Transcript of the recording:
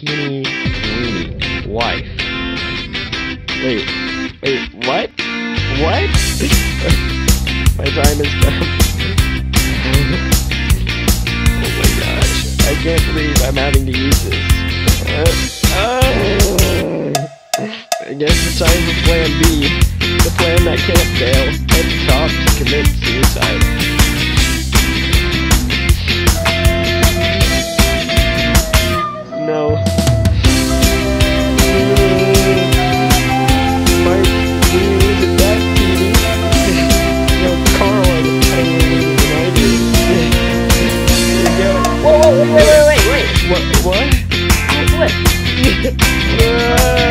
teeny weeny wife. Wait, what? What? My time has come. Oh my gosh, I can't believe I'm having to use this. I guess it's time for plan B, the plan that can't fail. Head to top to commit suicide. No. Mike, can you use it back, Petey? No, Carl, I'm trying to use it than I do. Here we go. Whoa, wait. What? What? Flip.